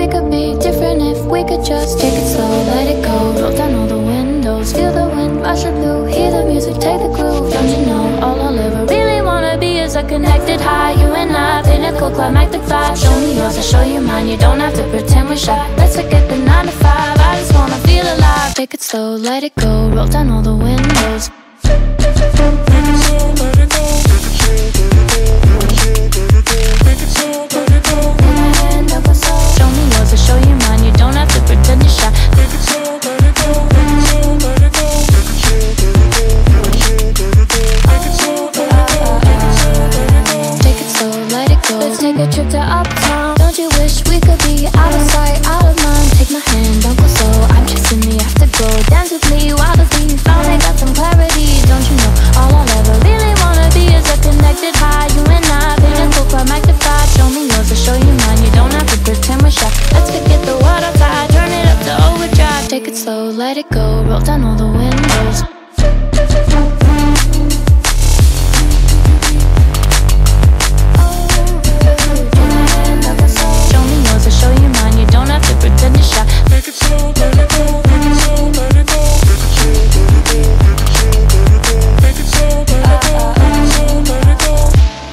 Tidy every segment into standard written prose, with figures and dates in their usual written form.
we could be different if we could just take it slow, let it go. Roll down all the windows, feel the wind rush through, hear the music, take the groove. Don't you know, all I'll ever really wanna be is a connected high. You and I, pinnacle, climactic vibe. Show me yours, I'll show you mine. You don't have to pretend we're shy. Let's forget the 9 to 5. I just wanna feel alive. Take it slow, let it go. Roll down all the windows. Show me yours, I'll show you mine. You don't have to pretend you're shy. Take it slow, let it go. Let's take a trip to uptown. Don't you wish we could be out of sight, out of mind? Take my hand, don't go slow. I'm chasing me after go. Dance with me, wild as me. Finally got some clarity. Don't you know, all I'll ever really wanna be is a connected high. You and I, pinnacle, climactic vibe. Show me yours, I'll show you mine. You don't have to pretend we're shy. Let's forget the world outside, turn it up to overdrive. Take it slow, let it go. Roll down all the windows. Pretend you're shy. Make it slow, let it go. Make it slow, let it go. Make it slow, let it go. Make it slow, let it go.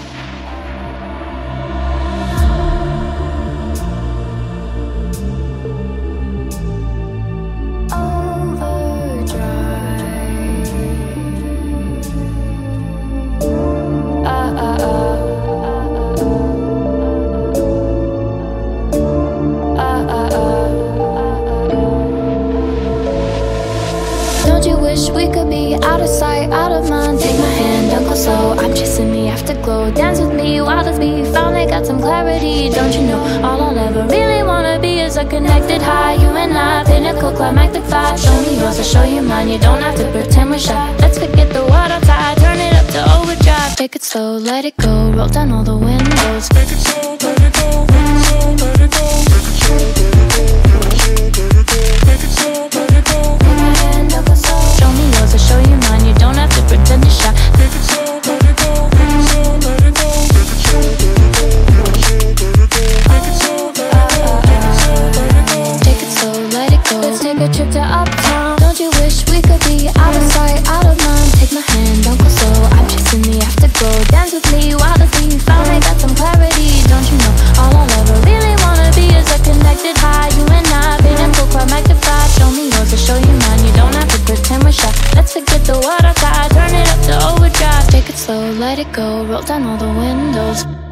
Don't you wish we could be out of sight, out of mind? Take my hand, don't go slow. I'm chasing the afterglow. Dance with me, wild as me. Finally got some clarity. Don't you know, all I'll ever really wanna be is a connected high. You and I, pinnacle, climactic vibe. Show me yours, I'll show you mine. You don't have to pretend we're shy. Let's forget the world outside, turn it up to overdrive. Take it slow, let it go. Roll down all the windows. Take it slow, let it go. Make it slow, let it go. Make it slow, let it go. Make it slow, let it go. Take my hand, don't go slow. Show me yours, I'll show you mine. You don't have to pretend you're shy. Make it slow, let it go. Make it slow, let it go. Make it slow, let it go. Make it slow, let it go. Let it go. Take it slow, let it go. Let's take a trip to uptown. Don't you wish we could be out of sight, out of mind? Take my hand, don't go slow. I'm chasing the afterglow. Dance with me, wild as me. Finally got some clarity. Don't you know, all I'll ever really wanna be is a connected high. You and I, pinnacle, climactic vibe. Show me yours, I'll show you mine. You don't have to pretend we're shy. Let's forget the world outside, turn it up to overdrive. Take it slow, let it go. Roll down all the windows.